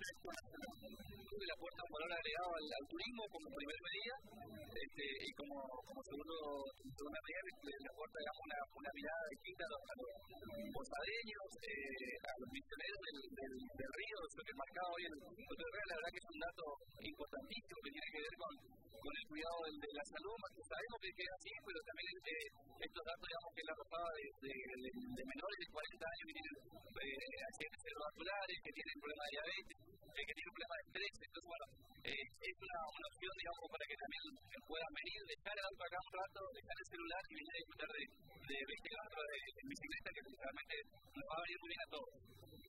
tuve la puerta un valor agregado al turismo como primer medida y como segunda medida le aporta una mirada distinta a los posadeños, a los misioneros del río, lo que marcaba hoy el doctor Herrera. La verdad que es un dato importantísimo que tiene que ver con el cuidado de la salud, más que sabemos que es así, pero también estos datos, digamos, que la arrojaba de menores de 40 años que tienen accidentes cerebrovasculares, que tienen problemas de diabetes, que tienen problemas de estrés. Entonces, bueno, es una opción, digamos, para que también puedan venir, dejar el auto acá un rato, dejar el celular y venir a disfrutar de 20 kilómetros de bicicleta, que realmente nos va a venir muy bien a todos.